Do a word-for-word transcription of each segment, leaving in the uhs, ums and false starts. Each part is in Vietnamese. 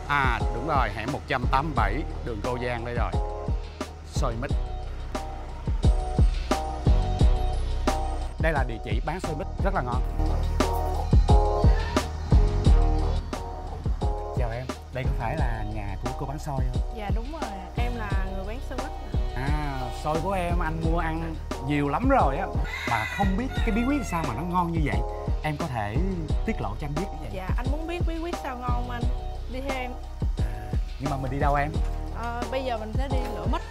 À đúng rồi, hẻm một trăm tám mươi bảy đường Cô Giang đây rồi. Xôi mít. Đây là địa chỉ bán xôi mít rất là ngon. Chào em, đây có phải là nhà của cô bán xôi không? Dạ đúng rồi, em là người bán xôi mít. À, xôi của em anh mua ăn nhiều lắm rồi á. Mà không biết cái bí quyết sao mà nó ngon như vậy. Em có thể tiết lộ cho anh biết như vậy. Dạ, anh muốn biết bí quyết sao ngon không anh? Đi theo em. Nhưng mà mình đi đâu em? À, bây giờ mình sẽ đi lựa mít.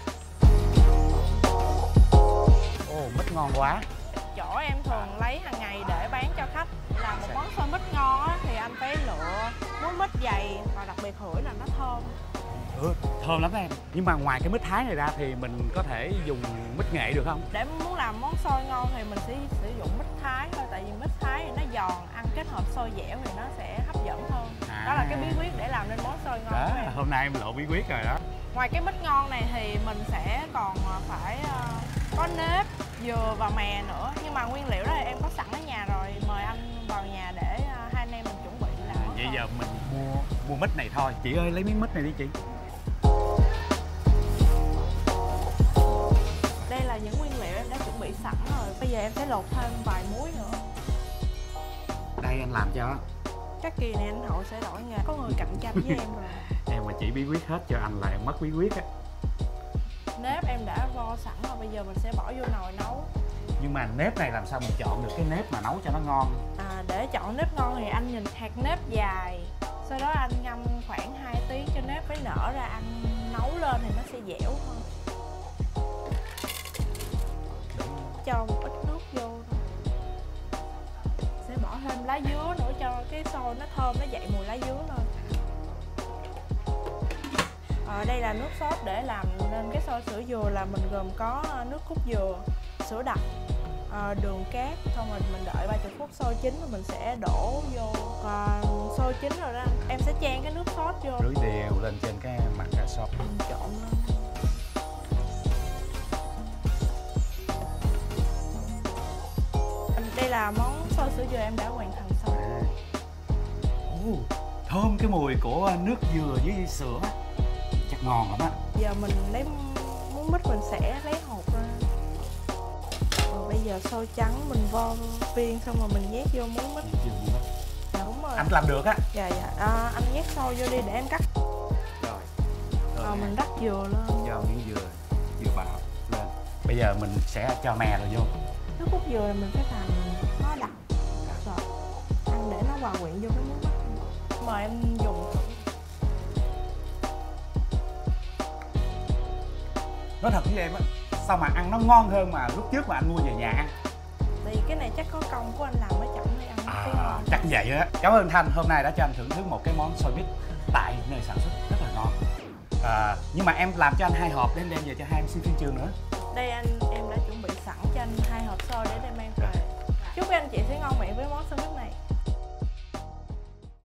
Ồ, mít ngon quá. Chỗ em thường lấy hàng ngày để bán cho khách. Làm một món xôi mít ngon á, thì anh phải lựa muối mít dày và đặc biệt hửi là nó thơm. Ừ, thơm lắm em. Nhưng mà ngoài cái mít Thái này ra thì mình có thể dùng mít nghệ được không? Để muốn làm món xôi ngon thì mình sẽ sử dụng mít Thái thôi. Tại vì mít Thái thì nó giòn, ăn kết hợp xôi dẻo thì nó sẽ hấp dẫn hơn. À. Đó là cái bí quyết để làm nên món xôi ngon đó, của em. Hôm nay em lộ bí quyết rồi đó. Ngoài cái mít ngon này thì mình sẽ còn phải có nếp, dừa và mè nữa. Nhưng mà nguyên liệu đó thì em có sẵn ở nhà rồi. Mời anh vào nhà để hai anh em mình chuẩn bị làm món. Vậy giờ mình mua mua mít này thôi. Chị ơi, lấy miếng mít này đi chị. Đây là những nguyên liệu em đã chuẩn bị sẵn rồi. Bây giờ em sẽ lột thêm vài muối nữa. Đây anh làm cho. Chắc kỳ này anh Hậu sẽ đổi nghề. Có người cạnh tranh với em rồi. Em mà chỉ bí quyết hết cho anh là em mất bí quyết á. Nếp em đã vo sẵn rồi, bây giờ mình sẽ bỏ vô nồi nấu. Nhưng mà nếp này làm sao mình chọn được cái nếp mà nấu cho nó ngon? À, để chọn nếp ngon thì anh nhìn hạt nếp dài. Sau đó anh ngâm khoảng hai tiếng cho nếp mới nở ra, anh nấu lên thì nó sẽ dẻo hơn. Cho một ít nước vô thôi. Sẽ bỏ thêm lá dứa nữa cho cái xôi nó thơm, nó dậy mùi lá dứa lên. Ở đây là nước sốt để làm nên cái xôi sữa dừa là mình gồm có nước cốt dừa, sữa đặc, đường cát, xong rồi mình đợi ba mươi phút xôi chín rồi mình sẽ đổ vô. Còn xôi chín rồi đó em sẽ chan cái nước sốt vô, rưới đều lên trên cái mặt cà sốt, mình trộn lên. Đây là món xôi sữa dừa em đã hoàn thành xong. À. Ồ, thơm cái mùi của nước dừa với sữa, chắc ngon lắm á. Giờ mình lấy muối mít mình sẽ lấy hột ra. Rồi bây giờ xôi trắng mình vo viên xong rồi mình nhét vô muối mít. Dạ đúng rồi. Anh làm được á. Dạ dạ. À, anh nhét xôi vô đi để em cắt. Rồi. Rồi à, mình rắc dừa lên. Cho miếng dừa, dừa bào lên. Bây giờ mình sẽ cho mè rồi vô. Nước cốt dừa là mình phải làm nó đặc. Rồi. Ăn để nó hòa quyện vô cái muối mít. Mời em dùng thử. Nói thật với em á, sao mà ăn nó ngon hơn mà lúc trước mà anh mua về nhà ăn? Thì cái này chắc có công của anh làm ở chậm hay ăn À, cái ngon. chắc vậy á. Cảm ơn Thanh hôm nay đã cho anh thưởng thức một cái món xôi mít tại nơi sản xuất rất là ngon. À, nhưng mà em làm cho anh hai hộp để em đem về cho hai em sinh viên trường nữa. Đây anh em đã chuẩn bị sẵn cho anh hai hộp xôi để đem mang về. Chúc anh chị sẽ ngon miệng với món xôi mít